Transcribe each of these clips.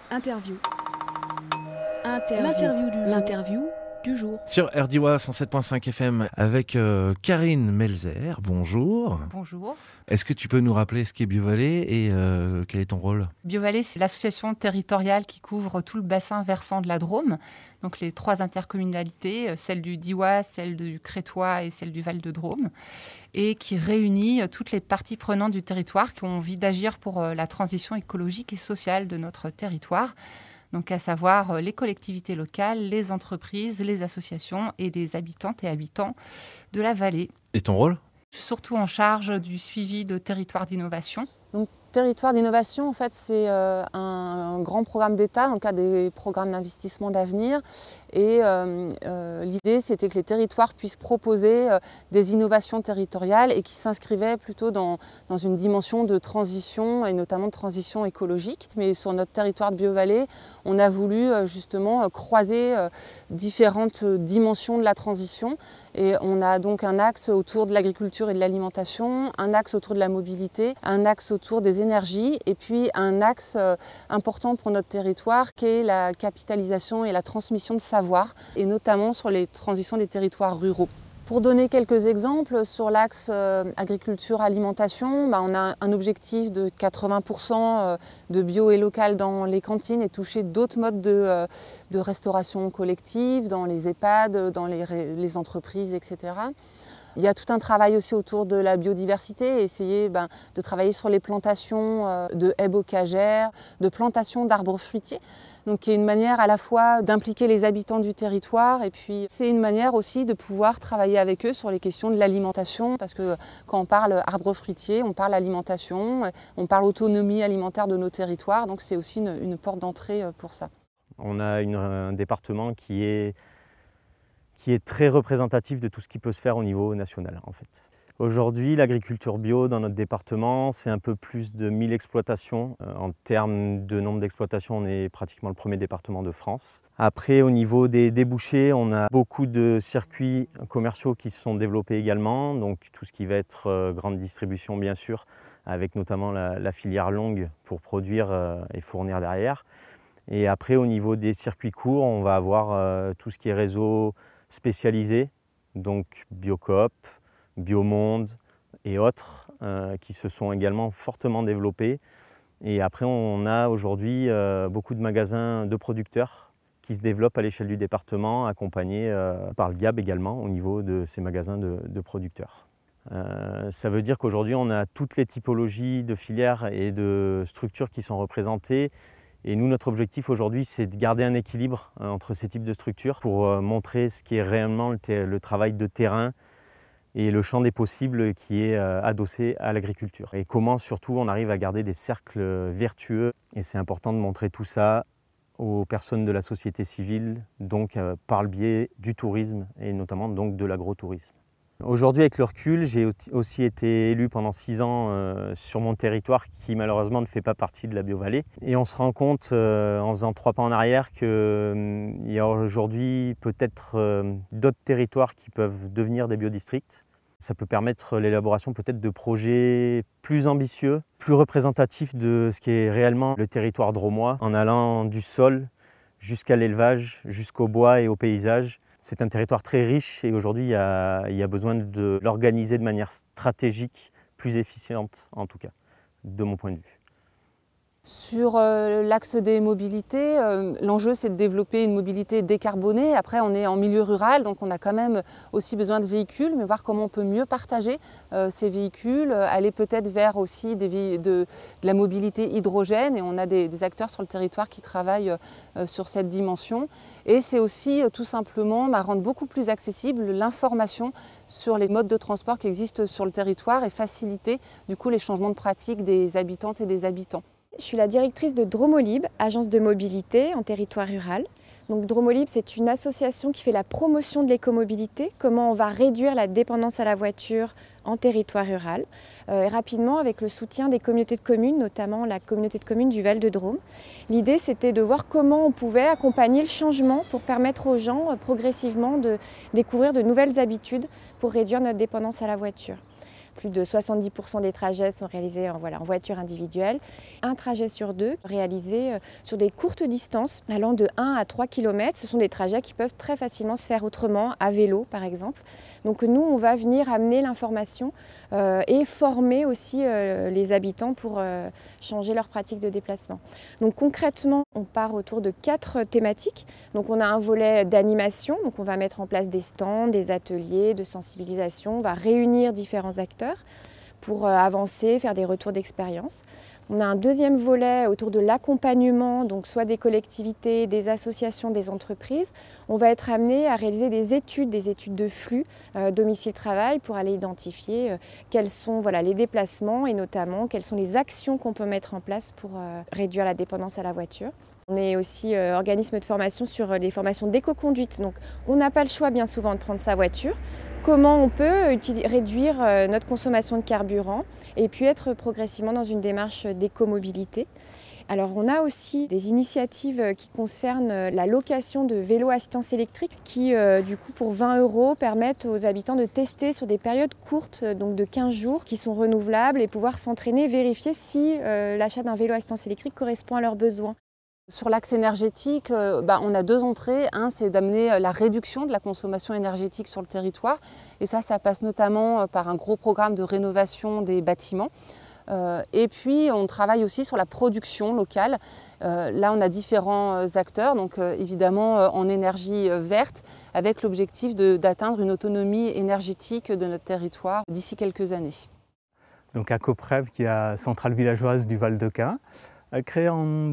Interview. L'interview du jour. Sur RDIWA 107.5 FM avec Karine Melzer. Bonjour. Bonjour. Est-ce que tu peux nous rappeler ce qu'est BioVallée et quel est ton rôle? BioVallée, c'est l'association territoriale qui couvre tout le bassin versant de la Drôme. Donc les 3 intercommunalités, celle du Diois, celle du Crétois et celle du Val-de-Drôme, et qui réunit toutes les parties prenantes du territoire qui ont envie d'agir pour la transition écologique et sociale de notre territoire. Donc à savoir les collectivités locales, les entreprises, les associations et les habitantes et habitants de la vallée. Et ton rôle? Je suis surtout en charge du suivi de territoires d'innovation. Donc, territoire d'innovation, en fait, c'est un grand programme d'État, dans le cadre des programmes d'investissement d'avenir. Et l'idée, c'était que les territoires puissent proposer des innovations territoriales et qui s'inscrivaient plutôt dans une dimension de transition et notamment de transition écologique. Mais sur notre territoire de BioVallée, on a voulu justement croiser différentes dimensions de la transition. Et on a donc un axe autour de l'agriculture et de l'alimentation, un axe autour de la mobilité, un axe autour des énergies et puis un axe important pour notre territoire qui est la capitalisation et la transmission de savoir et notamment sur les transitions des territoires ruraux. Pour donner quelques exemples, sur l'axe agriculture-alimentation, on a un objectif de 80% de bio et local dans les cantines et toucher d'autres modes de restauration collective, dans les EHPAD, dans les entreprises, etc. Il y a tout un travail aussi autour de la biodiversité, essayer de travailler sur les plantations de haies bocagères, de plantations d'arbres fruitiers. Donc, qui est une manière à la fois d'impliquer les habitants du territoire et puis c'est une manière aussi de pouvoir travailler avec eux sur les questions de l'alimentation parce que quand on parle arbres fruitiers, on parle alimentation, on parle autonomie alimentaire de nos territoires, donc c'est aussi une porte d'entrée pour ça. On a un département qui est très représentatif de tout ce qui peut se faire au niveau national en fait. Aujourd'hui, l'agriculture bio dans notre département, c'est un peu plus de 1000 exploitations. En termes de nombre d'exploitations, on est pratiquement le premier département de France. Après, au niveau des débouchés, on a beaucoup de circuits commerciaux qui se sont développés également. Donc tout ce qui va être grande distribution, bien sûr, avec notamment la filière longue pour produire et fournir derrière. Et après, au niveau des circuits courts, on va avoir tout ce qui est réseau spécialisé, donc Biocoop, Biomonde et autres qui se sont également fortement développés. Et après, on a aujourd'hui beaucoup de magasins de producteurs qui se développent à l'échelle du département, accompagnés par le GAB également au niveau de ces magasins de producteurs. Ça veut dire qu'aujourd'hui, on a toutes les typologies de filières et de structures qui sont représentées. Et nous, notre objectif aujourd'hui, c'est de garder un équilibre entre ces types de structures pour montrer ce qui est réellement le travail de terrain et le champ des possibles qui est adossé à l'agriculture. Et comment surtout on arrive à garder des cercles vertueux. Et c'est important de montrer tout ça aux personnes de la société civile, donc par le biais du tourisme et notamment donc de l'agrotourisme. Aujourd'hui, avec le recul, j'ai aussi été élu pendant 6 ans sur mon territoire qui malheureusement ne fait pas partie de la BioVallée. Et on se rend compte en faisant 3 pas en arrière qu'il y a aujourd'hui peut-être d'autres territoires qui peuvent devenir des biodistricts. Ça peut permettre l'élaboration peut-être de projets plus ambitieux, plus représentatifs de ce qui est réellement le territoire drômois, en allant du sol jusqu'à l'élevage, jusqu'au bois et au paysage. C'est un territoire très riche et aujourd'hui il y a besoin de l'organiser de manière stratégique, plus efficiente en tout cas, de mon point de vue. Sur l'axe des mobilités, l'enjeu c'est de développer une mobilité décarbonée. Après on est en milieu rural, donc on a quand même aussi besoin de véhicules, mais voir comment on peut mieux partager ces véhicules, aller peut-être vers aussi de la mobilité hydrogène. Et on a des acteurs sur le territoire qui travaillent sur cette dimension. Et c'est aussi tout simplement rendre beaucoup plus accessible l'information sur les modes de transport qui existent sur le territoire et faciliter du coup les changements de pratique des habitantes et des habitants. Je suis la directrice de Dromolib, agence de mobilité en territoire rural. Donc Dromolib, c'est une association qui fait la promotion de l'écomobilité, comment on va réduire la dépendance à la voiture en territoire rural, et rapidement avec le soutien des communautés de communes, notamment la communauté de communes du Val-de-Drôme. L'idée, c'était de voir comment on pouvait accompagner le changement pour permettre aux gens progressivement de découvrir de nouvelles habitudes pour réduire notre dépendance à la voiture. Plus de 70% des trajets sont réalisés en voiture individuelle. Un trajet sur deux réalisé sur des courtes distances allant de 1 à 3 km. Ce sont des trajets qui peuvent très facilement se faire autrement, à vélo par exemple. Donc nous, on va venir amener l'information et former aussi les habitants pour changer leur pratique de déplacement. Donc concrètement, on part autour de 4 thématiques. Donc on a un volet d'animation, donc on va mettre en place des stands, des ateliers de sensibilisation, on va réunir différents acteurs pour avancer, faire des retours d'expérience. On a un deuxième volet autour de l'accompagnement, donc soit des collectivités, des associations, des entreprises. On va être amené à réaliser des études de flux domicile-travail pour aller identifier quels sont les déplacements et notamment quelles sont les actions qu'on peut mettre en place pour réduire la dépendance à la voiture. On est aussi organisme de formation sur les formations d'éco-conduite. Donc on n'a pas le choix bien souvent de prendre sa voiture. Comment on peut réduire notre consommation de carburant et puis être progressivement dans une démarche d'éco-mobilité. Alors on a aussi des initiatives qui concernent la location de vélos à assistance électrique qui, du coup, pour 20 € permettent aux habitants de tester sur des périodes courtes, donc de 15 jours, qui sont renouvelables et pouvoir s'entraîner, vérifier si l'achat d'un vélo à assistance électrique correspond à leurs besoins. Sur l'axe énergétique, on a 2 entrées. Un, c'est d'amener la réduction de la consommation énergétique sur le territoire. Et ça passe notamment par un gros programme de rénovation des bâtiments. Et puis, on travaille aussi sur la production locale. Là, on a différents acteurs, donc évidemment en énergie verte, avec l'objectif d'atteindre une autonomie énergétique de notre territoire d'ici quelques années. Donc à Coprev, qui est la centrale villageoise du Val-de-Quin, créée en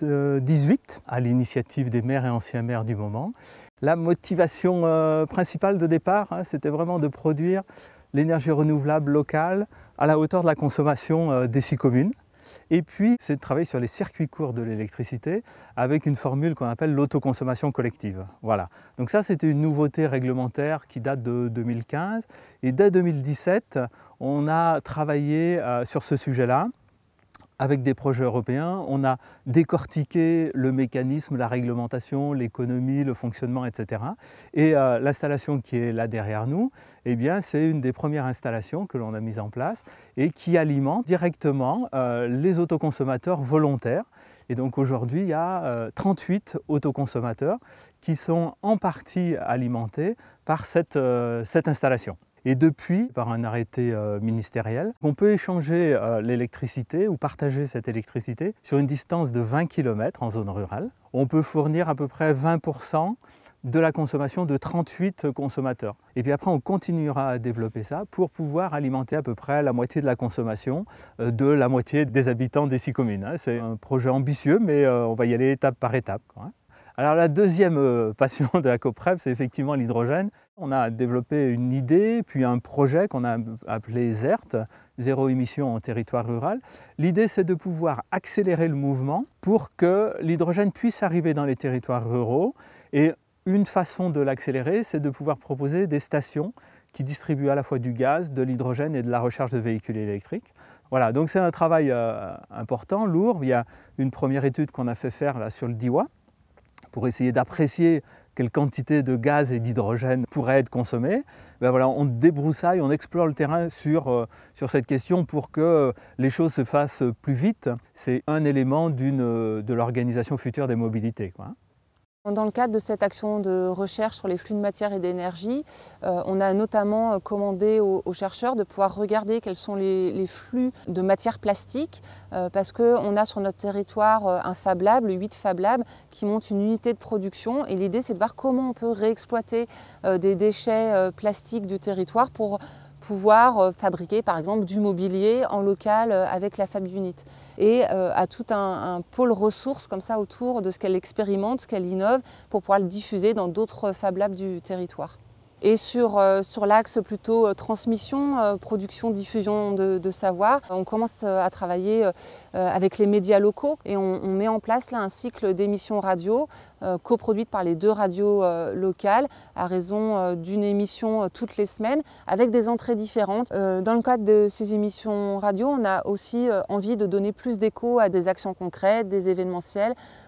2018 à l'initiative des maires et anciens maires du moment. La motivation principale de départ, c'était vraiment de produire l'énergie renouvelable locale à la hauteur de la consommation des 6 communes. Et puis, c'est de travailler sur les circuits courts de l'électricité avec une formule qu'on appelle l'autoconsommation collective. Voilà. Donc ça, c'était une nouveauté réglementaire qui date de 2015. Et dès 2017, on a travaillé sur ce sujet-là. Avec des projets européens, on a décortiqué le mécanisme, la réglementation, l'économie, le fonctionnement, etc. Et l'installation qui est là derrière nous, eh bien, c'est une des premières installations que l'on a mises en place et qui alimente directement les autoconsommateurs volontaires. Et donc aujourd'hui, il y a 38 autoconsommateurs qui sont en partie alimentés par cette installation. Et depuis, par un arrêté ministériel, on peut échanger l'électricité ou partager cette électricité sur une distance de 20 km en zone rurale. On peut fournir à peu près 20% de la consommation de 38 consommateurs. Et puis après, on continuera à développer ça pour pouvoir alimenter à peu près la moitié de la consommation de la moitié des habitants des 6 communes. C'est un projet ambitieux, mais on va y aller étape par étape. Alors la deuxième passion de la Coprev, c'est effectivement l'hydrogène. On a développé une idée, puis un projet qu'on a appelé ZERT, Zéro émission en territoire rural. L'idée, c'est de pouvoir accélérer le mouvement pour que l'hydrogène puisse arriver dans les territoires ruraux. Et une façon de l'accélérer, c'est de pouvoir proposer des stations qui distribuent à la fois du gaz, de l'hydrogène et de la recharge de véhicules électriques. Voilà, donc c'est un travail important, lourd. Il y a une première étude qu'on a fait faire là, sur le Diois, pour essayer d'apprécier quelle quantité de gaz et d'hydrogène pourrait être consommée. Ben voilà, on débroussaille, on explore le terrain sur cette question pour que les choses se fassent plus vite. C'est un élément de l'organisation future des mobilités, quoi. Dans le cadre de cette action de recherche sur les flux de matière et d'énergie, on a notamment commandé aux chercheurs de pouvoir regarder quels sont les flux de matière plastique, parce qu'on a sur notre territoire un Fab Lab, le 8 Fab Lab, qui monte une unité de production. Et l'idée, c'est de voir comment on peut réexploiter des déchets plastiques du territoire pour pouvoir fabriquer par exemple du mobilier en local avec la Fab Unit. Et à tout un pôle ressources comme ça autour de ce qu'elle expérimente, ce qu'elle innove, pour pouvoir le diffuser dans d'autres Fab Labs du territoire. Et sur l'axe plutôt transmission, production, diffusion de savoir, on commence à travailler avec les médias locaux et on met en place là un cycle d'émissions radio coproduites par les 2 radios locales à raison d'une émission toutes les semaines avec des entrées différentes. Dans le cadre de ces émissions radio, on a aussi envie de donner plus d'écho à des actions concrètes, des événementiels,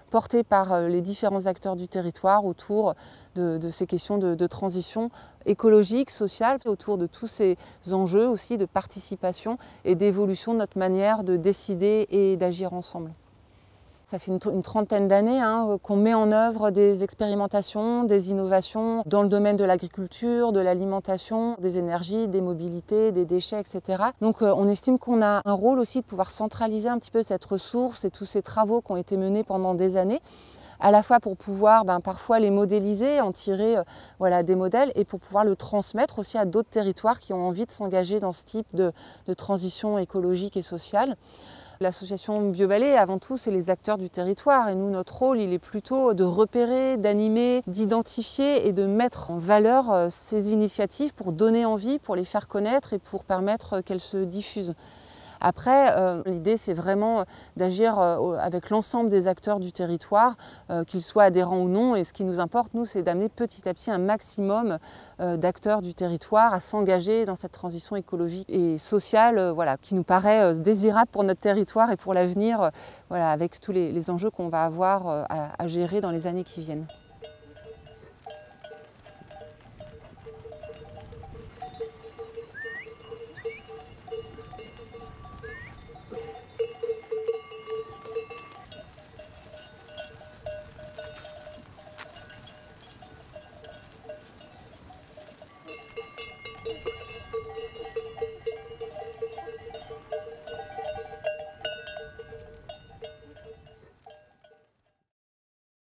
portée par les différents acteurs du territoire autour de ces questions de transition écologique, sociale, autour de tous ces enjeux aussi de participation et d'évolution de notre manière de décider et d'agir ensemble. Ça fait une trentaine d'années qu'on met en œuvre des expérimentations, des innovations dans le domaine de l'agriculture, de l'alimentation, des énergies, des mobilités, des déchets, etc. Donc on estime qu'on a un rôle aussi de pouvoir centraliser un petit peu cette ressource et tous ces travaux qui ont été menés pendant des années, à la fois pour pouvoir parfois les modéliser, en tirer des modèles, et pour pouvoir le transmettre aussi à d'autres territoires qui ont envie de s'engager dans ce type de transition écologique et sociale. L'association BioVallée, avant tout, c'est les acteurs du territoire. Et nous, notre rôle, il est plutôt de repérer, d'animer, d'identifier et de mettre en valeur ces initiatives pour donner envie, pour les faire connaître et pour permettre qu'elles se diffusent. Après, l'idée, c'est vraiment d'agir avec l'ensemble des acteurs du territoire, qu'ils soient adhérents ou non. Et ce qui nous importe, nous, c'est d'amener petit à petit un maximum d'acteurs du territoire à s'engager dans cette transition écologique et sociale qui nous paraît désirable pour notre territoire et pour l'avenir, avec tous les enjeux qu'on va avoir à gérer dans les années qui viennent.